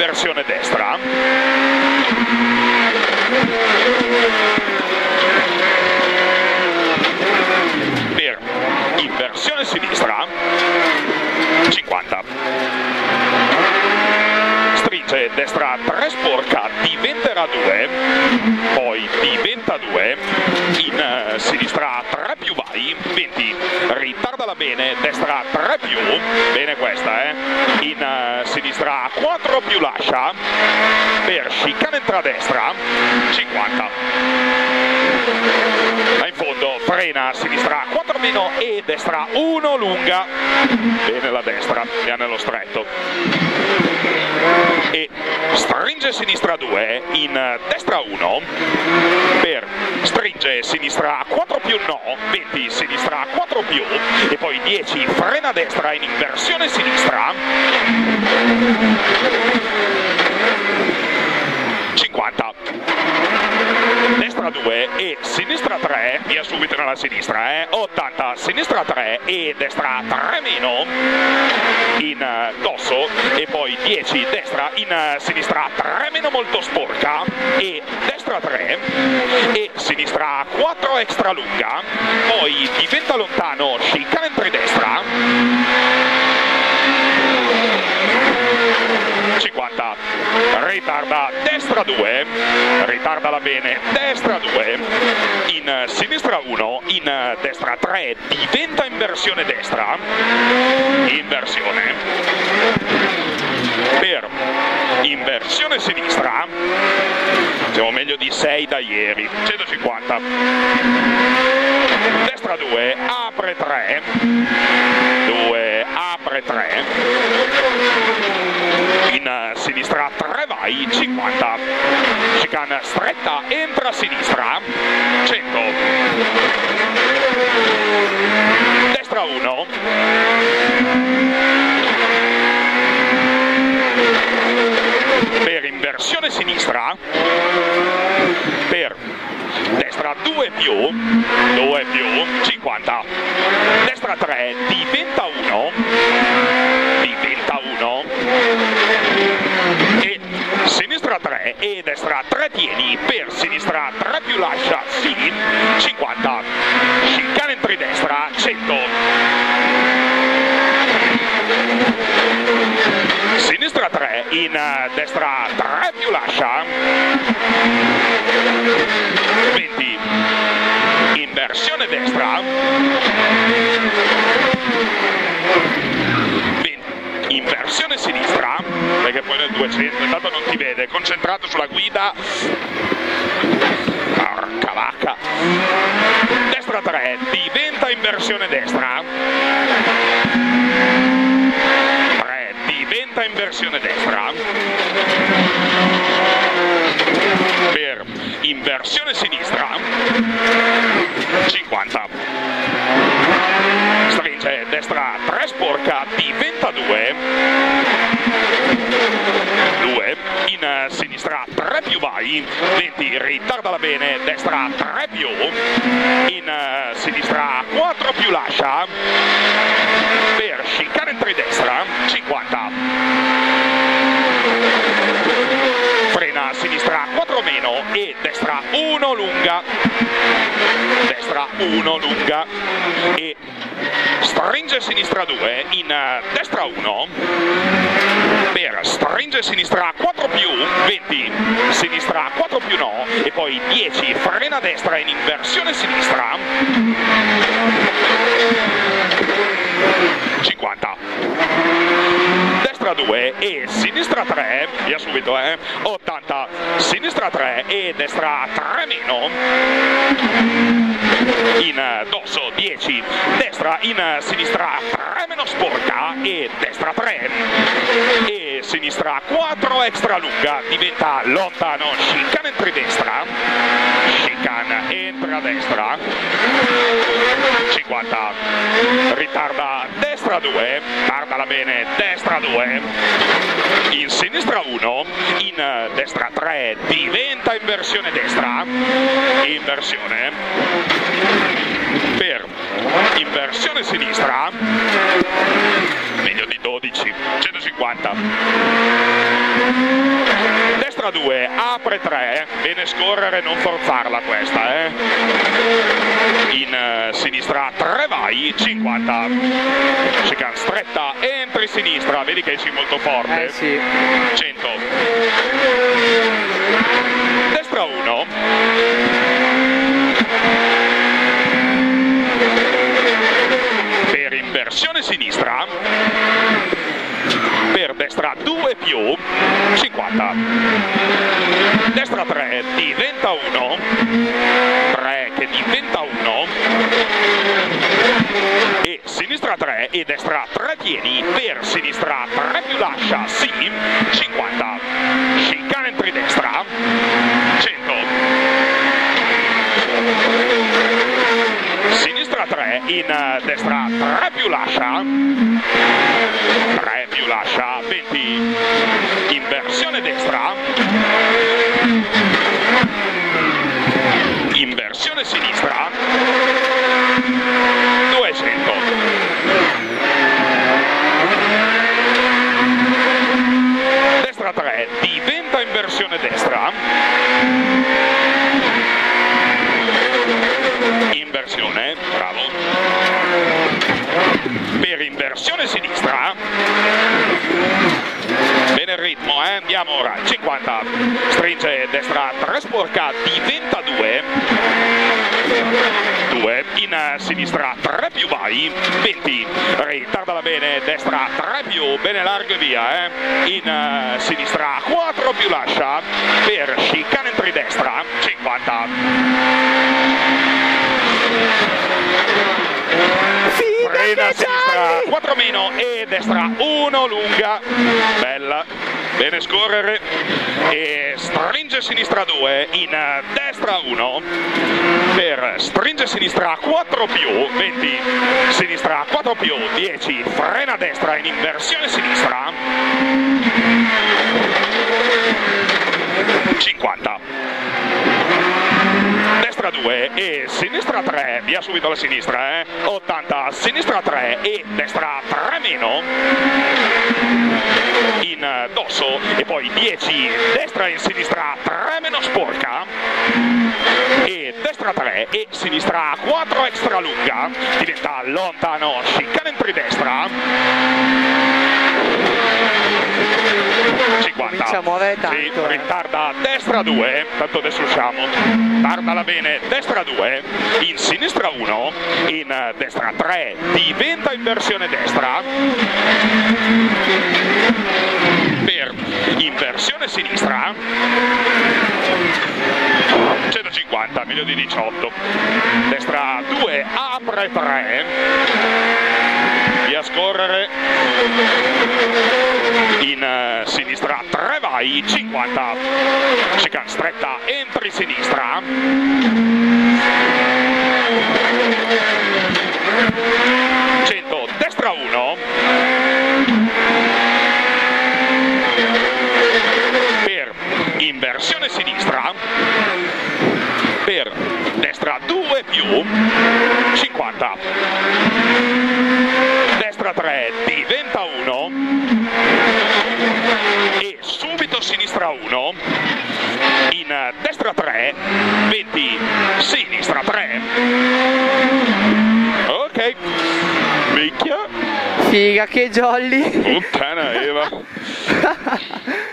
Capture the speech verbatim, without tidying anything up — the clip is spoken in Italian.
inversione destra. Per inversione sinistra, cinquanta. Stringe destra tre sporca, diventerà due, poi diventa due, in uh, sinistra tre più vai, venti, ritardala bene, destra tre più, bene questa eh, in uh, sinistra quattro più lascia, per chicane entra a destra, cinquanta. Là in fondo frena a sinistra quattro meno e destra uno lunga, bene la destra, è nello stretto. E stringe sinistra due, in destra uno, per stringe sinistra quattro più no, venti, sinistra quattro più, e poi dieci, frena a destra in inversione sinistra, cinquanta. Destra due e sinistra tre, via subito nella sinistra, eh? ottanta, sinistra tre e destra tre meno, in uh, dosso, e poi dieci, destra, in uh, sinistra tre meno molto sporca, e destra tre, e sinistra quattro extra lunga, poi diventa lontano, chicane entri destra, cinquanta, ritarda destra due, ritardala bene, destra due, in sinistra uno, in destra tre, diventa inversione destra, inversione, per inversione sinistra, siamo meglio di sei da ieri, centocinquanta, destra due, apre tre, due, apre tre, in sinistra tre vai, cinquanta, chicane stretta, entra a sinistra, cento, destra uno, per inversione sinistra, per destra due più, due più, cinquanta, destra tre, diventa uno, diventa uno, e sinistra tre e destra tre tieni, per sinistra tre più lascia, sì, cinquanta, chicane entri destra, cento, sinistra tre, in destra tre più lascia, venti, inversione destra, venti, inversione sinistra, perché poi nel duecento intanto non ti vede, concentrato sulla guida, porca vacca, destra tre, diventa inversione destra, tre, diventa inversione destra, per inversione sinistra, cinquanta, stringe destra tre sporca, diventa due, due, in sinistra tre più vai, venti, ritardala bene, destra tre più, in sinistra quattro più lascia, per chicane entri destra, cinquanta, frena a sinistra quattro meno e destra uno lunga, destra uno lunga, e stringe sinistra due, in destra uno, per stringe sinistra quattro più, venti, sinistra quattro più no, e poi dieci, frena destra in inversione sinistra, cinquanta, destra due e sinistra tre, via subito eh, ottanta, sinistra tre e destra tre meno, in dosso dieci, destra in sinistra tre meno sporca e destra tre, e sinistra quattro extra lunga, diventa lontano, chicane entri destra, chicane entra a destra, cinquanta, ritarda destra due, tardala bene, destra due, in sinistra uno, in destra tre, diventa inversione destra, inversione, per inversione sinistra, meglio di dodici, centocinquanta. destra due, apre tre, bene scorrere, non forzarla questa, eh. In uh, sinistra tre vai, cinquanta, chicane stretta, entri sinistra, vedi che esci molto forte, eh sì. cento, destra uno, per inversione sinistra, per destra due più, cinquanta, destra tre, diventa uno, tre che diventa uno, e sinistra tre e destra tre piedi, per sinistra tre più lascia, sì, cinquanta, chicane entri destra, cento, sinistra tre, in destra tre più lascia, tre più lascia, venti, inversione destra, inversione sinistra, duecento, destra tre, diventa inversione destra, inversione, bravo, per inversione sinistra, bene il ritmo, eh? Andiamo ora, cinquanta, stringe destra tre sporca, diventa due, due, in sinistra tre più vai, venti, ritardala bene, destra tre più, bene largo e via, eh? In sinistra quattro più lascia, per chicane entri destra, cinquanta, frena sinistra quattro meno e destra uno lunga, bella, bene scorrere, e stringe sinistra due, in destra uno, per stringe sinistra quattro più, venti, sinistra quattro più, dieci, frena destra in inversione sinistra, cinquanta, destra due e sinistra tre, via subito la sinistra, eh? ottanta, sinistra tre e destra tre meno, in dosso, e poi dieci, destra e sinistra tre meno sporca, e destra tre e sinistra quattro extra lunga, diventa lontano, chicane entri destra, cinquanta, comincia a muovere tanto, sì, eh. ritarda destra due, tanto adesso usciamo, tardala bene, destra due, in sinistra uno, in destra tre, diventa inversione destra, per inversione sinistra, centocinquanta, meglio di diciotto, destra due, apre tre, via scorrere, in uh, sinistra tre vai, cinquanta, chicane stretta, entri sinistra, cento, destra uno, per inversione sinistra, per destra due più, cinquanta, destra tre, diventa uno, e subito sinistra uno, in destra tre, venti, sinistra tre, ok, minchia, figa che jolly. puttana Eva.